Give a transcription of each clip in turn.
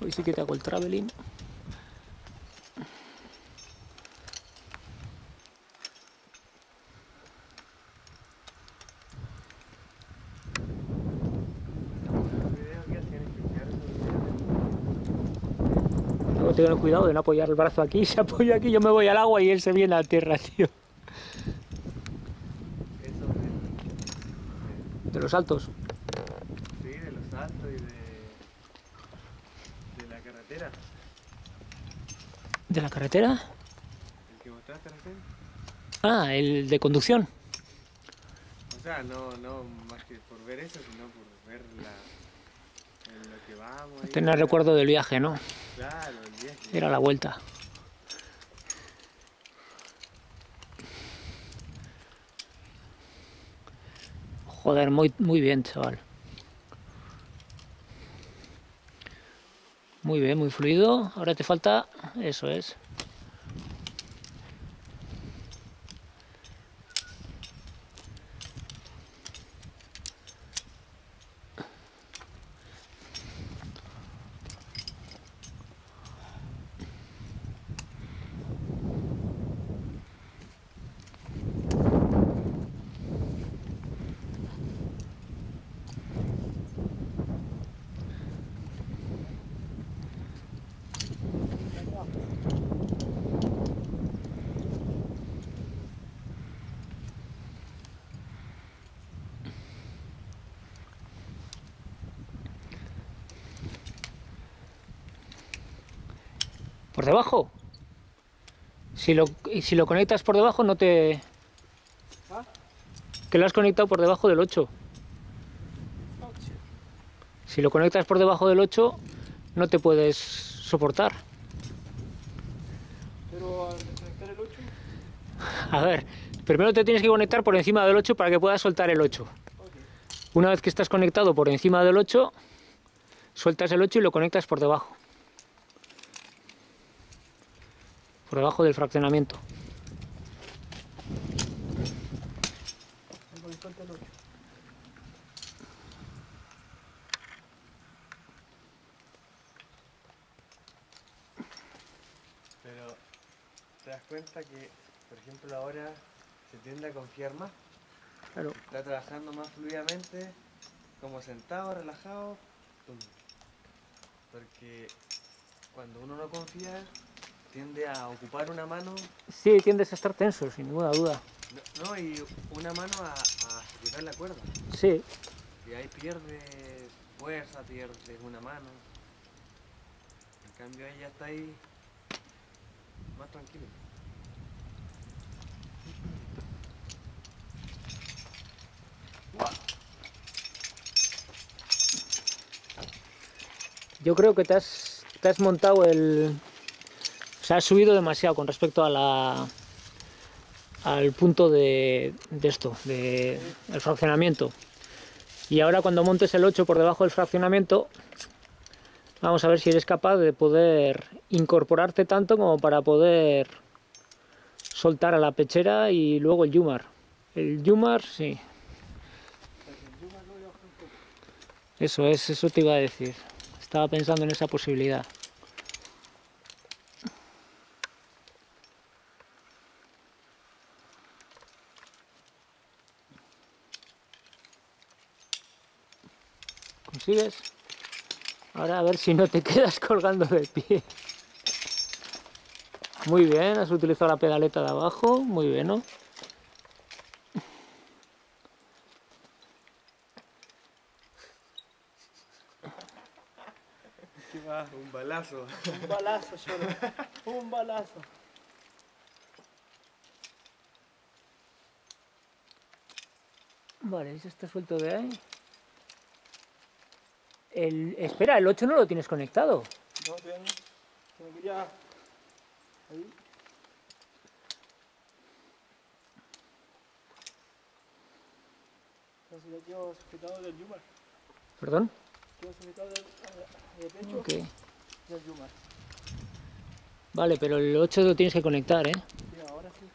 Hoy sí que te hago el traveling. Luego tengo cuidado de no apoyar el brazo aquí. Si apoyo aquí yo me voy al agua y él se viene a tierra, tío. Eso De los altos. sí, de los saltos y de la carretera. ¿De la carretera? El que mostraste recién. Ah, el de conducción. O sea, no más que por ver eso, sino por ver en lo que vamos ahí. Tener recuerdo del viaje, ¿no? Claro, el viaje. Era la vuelta. Joder, muy bien, chaval. Muy bien, muy fluido. Ahora te falta... Eso es. ¿Por debajo? Si lo conectas por debajo no te... ¿Ah? Que lo has conectado por debajo del 8. Si lo conectas por debajo del 8 no te puedes soportar. Pero al desconectar el 8. A ver, primero te tienes que conectar por encima del 8 para que puedas soltar el 8. Okay. Una vez que estás conectado por encima del 8, sueltas el 8 y lo conectas por debajo. Por debajo del fraccionamiento. El 8. Pero te das cuenta que, por ejemplo, ahora se tiende a confiar más. Claro. Está trabajando más fluidamente, como sentado, relajado. ¡Tum! Porque cuando uno no confía, tiende a ocupar una mano. Sí, tiendes a estar tenso, sin ninguna duda. No, y una mano a sujetar la cuerda. Sí. Y ahí pierdes fuerza, pierdes una mano. En cambio ahí ya está ahí más tranquilo. Yo creo que te has montado el... O sea, has subido demasiado con respecto a al punto de esto, del fraccionamiento. Y ahora cuando montes el 8 por debajo del fraccionamiento, vamos a ver si eres capaz de poder incorporarte tanto como para poder soltar a la pechera y luego el Yumar. El Yumar, sí. Eso te iba a decir. Estaba pensando en esa posibilidad. ¿Consigues? Ahora a ver si no te quedas colgando de pie. Muy bien, has utilizado la pedaleta de abajo, muy bien, ¿no? ¿Qué va? Un balazo. Un balazo solo, un balazo. Vale, ese está suelto de ahí. Espera, el 8 no lo tienes conectado. No, todavía no. Se me quería... Ahí. Entonces ya quedo sujetado del Yumar. ¿Perdón? Quedo sujetado del pecho Ok. del Yumar. Vale, pero el 8 lo tienes que conectar, ¿eh? Sí, ahora sí.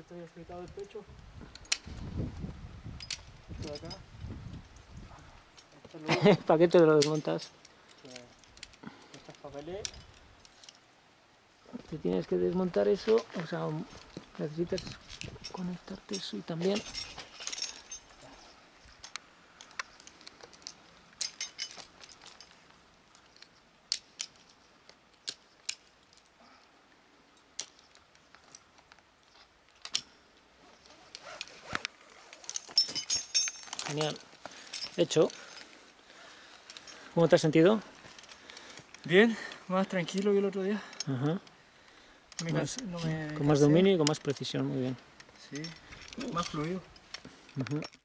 Estoy afeitado el pecho. Esto de acá. Esto es lo último. ¿Para qué te lo desmontas? Esto es papelé. Te tienes que desmontar eso, o sea, necesitas conectarte eso y también. Genial. Hecho. ¿Cómo te has sentido? Bien, más tranquilo que el otro día. Ajá. No me Con más cansé. dominio y con más precisión, muy bien. Sí, más fluido. Ujú.